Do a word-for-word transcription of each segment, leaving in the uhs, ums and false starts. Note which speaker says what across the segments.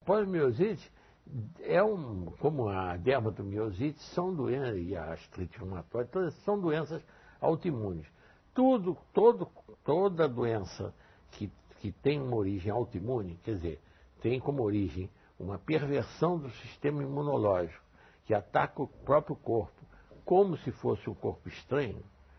Speaker 1: Polimiosite é um, como a dermatomiosite, são doenças, e a artrite reumatoide, todas são doenças autoimunes. Tudo, todo, toda doença que, que tem uma origem autoimune, quer dizer, tem como origem uma perversão do sistema imunológico, que ataca o próprio corpo, como se fosse um corpo estranho,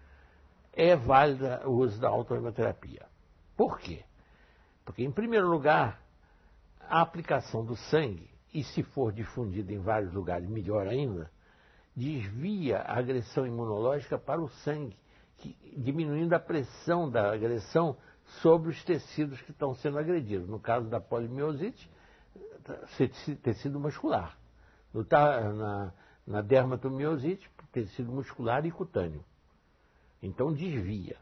Speaker 1: é válida o uso da autoimunoterapia. Por quê? Porque, em primeiro lugar, a aplicação do sangue, e se for difundida em vários lugares, melhor ainda, desvia a agressão imunológica para o sangue, que, diminuindo a pressão da agressão sobre os tecidos que estão sendo agredidos. No caso da polimiosite, tecido muscular. No, na, na dermatomiosite, tecido muscular e cutâneo. Então desvia.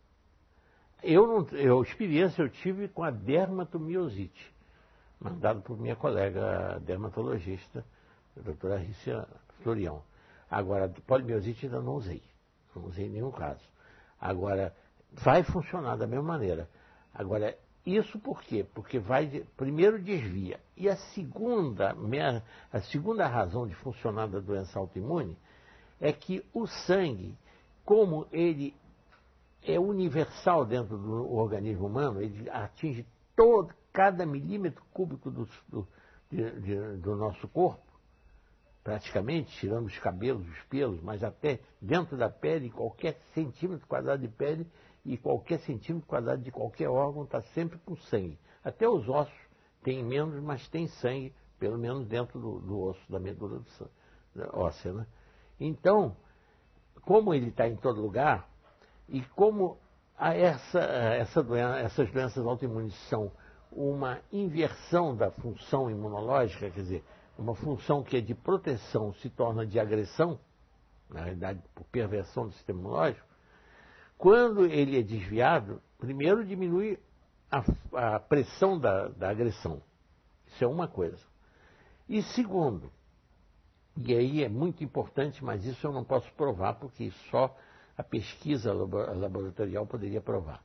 Speaker 1: Eu, não, eu experiência eu tive com a dermatomiosite, mandado por minha colega dermatologista, a doutora Rícia Florião. Agora, polimiosite ainda não usei. Não usei em nenhum caso. Agora, vai funcionar da mesma maneira. Agora, isso por quê? Porque vai, primeiro desvia. E a segunda, a segunda razão de funcionar da doença autoimune é que o sangue, como ele é universal dentro do organismo humano, ele atinge todo, cada milímetro cúbico do, do, de, de, do nosso corpo, praticamente, tirando os cabelos, os pelos, mas até dentro da pele, qualquer centímetro quadrado de pele e qualquer centímetro quadrado de qualquer órgão está sempre com sangue. Até os ossos têm menos, mas tem sangue, pelo menos dentro do, do osso, da medula do sangue, óssea, né? Então, como ele está em todo lugar, e como a essa, essa doença, essas doenças autoimunes são uma inversão da função imunológica, quer dizer, uma função que é de proteção se torna de agressão, na realidade, por perversão do sistema imunológico, quando ele é desviado, primeiro diminui a, a pressão da, da agressão. Isso é uma coisa. E segundo, e aí é muito importante, mas isso eu não posso provar, porque só a pesquisa laboratorial poderia provar.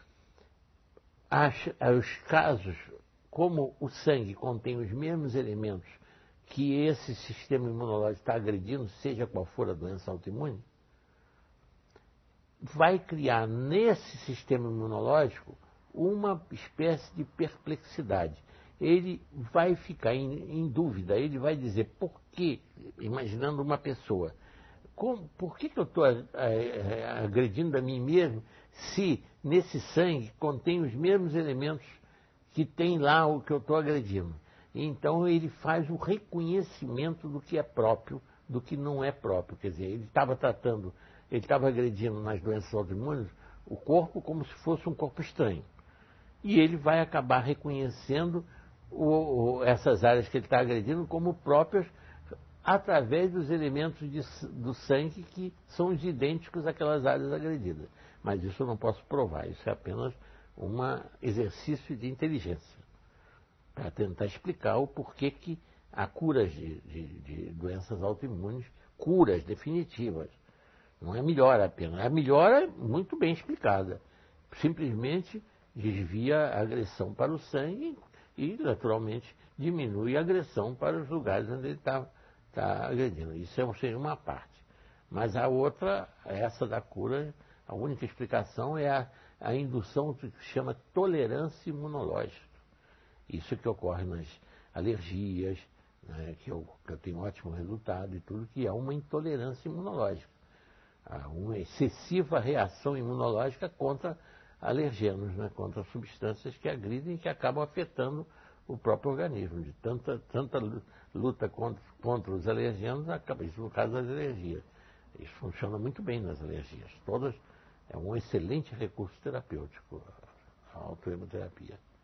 Speaker 1: As, os casos, como o sangue contém os mesmos elementos que esse sistema imunológico está agredindo, seja qual for a doença autoimune, vai criar nesse sistema imunológico uma espécie de perplexidade. Ele vai ficar em, em dúvida, ele vai dizer por que, imaginando uma pessoa, como, por que, que eu estou agredindo a mim mesmo se nesse sangue contém os mesmos elementos que tem lá o que eu estou agredindo? Então ele faz o reconhecimento do que é próprio, do que não é próprio. Quer dizer, ele estava tratando, ele estava agredindo nas doenças autoimunes o corpo como se fosse um corpo estranho. E ele vai acabar reconhecendo o, o, essas áreas que ele está agredindo como próprias através dos elementos de, do sangue que são os idênticos àquelas áreas agredidas. Mas isso eu não posso provar, isso é apenas um exercício de inteligência, para tentar explicar o porquê que há curas de, de, de doenças autoimunes, curas definitivas. Não é melhora apenas, a melhora é muito bem explicada. Simplesmente desvia a agressão para o sangue e, naturalmente, diminui a agressão para os lugares onde ele está tá agredindo. Isso é, seria uma parte. Mas a outra, essa da cura, a única explicação é a, a indução do que se chama tolerância imunológica. Isso que ocorre nas alergias, né, que, eu, que eu tenho ótimo resultado e tudo, que é uma intolerância imunológica. Há uma excessiva reação imunológica contra alergenos, né, contra substâncias que agridem e que acabam afetando o próprio organismo. De tanta, tanta luta contra, contra os alergenos, acaba isso no caso das alergias. Isso funciona muito bem nas alergias. Todas é um excelente recurso terapêutico, a autoimunoterapia.